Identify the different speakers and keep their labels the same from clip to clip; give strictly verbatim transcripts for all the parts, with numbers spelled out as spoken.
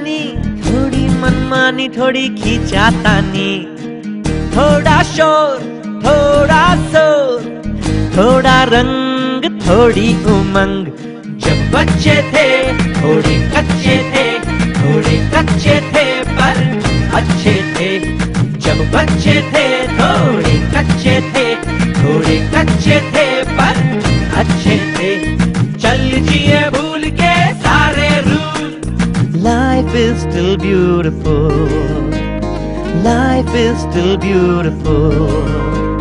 Speaker 1: तानी, थोड़ी मनमानी थोड़ी खींचातानी, थोड़ा शोर थोड़ा शोर, थोड़ा रंग थोड़ी उमंग। जब बच्चे थे थोड़े कच्चे थे, थोड़े कच्चे थे पर अच्छे थे। जब बच्चे थे थोड़े कच्चे थे, थोड़े कच्चे थे पर अच्छे थे। चल जिए भूल के सारे rule. Life is still beautiful. Life is still beautiful.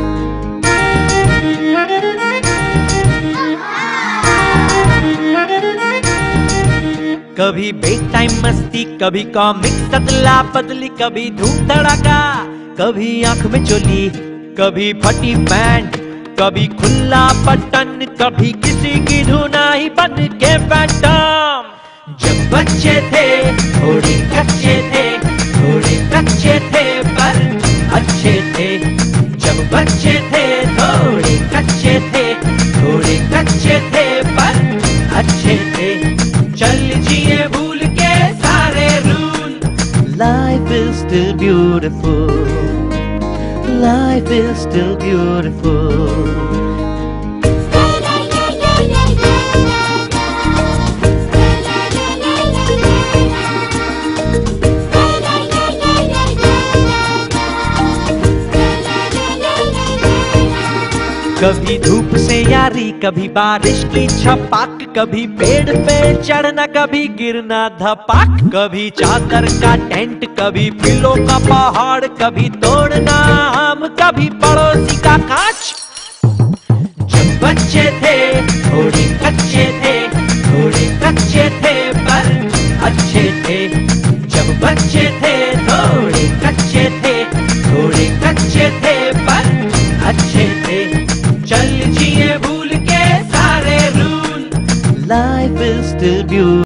Speaker 1: कभी बेड टाइम मस्ती, कभी कॉमिक सतला पतली, कभी धूम धड़ाका, कभी आंख में चोली, कभी फटी पैंट, कभी खुला बटन, कभी किसी की धुनाई बन के फैंटम। जब बच्चे थे थोड़े कच्चे थे, थोड़े कच्चे थे पर अच्छे थे। जब बच्चे थे थोड़े कच्चे थे, थोड़े कच्चे थे पर अच्छे थे। चल जिए भूल के सारे rule. Life is still beautiful. Life is still beautiful. कभी धूप से यारी, कभी बारिश की छपाक, कभी पेड़ पे चढ़ना, कभी गिरना धपाक, कभी चादर का टेंट, कभी फूलों का पहाड़, कभी तोड़ना आम, कभी पड़ोसी का कांच। जब बच्चे थे थोड़े कच्चे थे, थोड़े कच्चे थे पर अच्छे थे। जब बच्चे थे थोड़े कच्चे थे, थोड़े कच्चे थे पर अच्छे थे। चल जिए भूल के सारे rule. Life is still beautiful.